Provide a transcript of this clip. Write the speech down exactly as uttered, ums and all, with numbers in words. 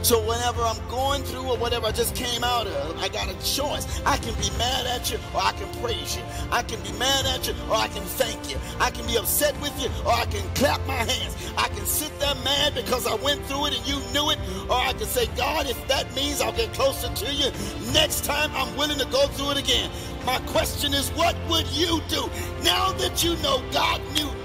So whenever I'm going through or whatever I just came out of, I got a choice. I can be mad at you or I can praise you. I can be mad at you or I can thank you. I can be upset with you or I can clap my hands. I can sit there mad because I went through it and you knew it. Or I can say, God, if that means I'll get closer to you, next time I'm willing to go through it again. My question is, what would you do? Now that you know God knew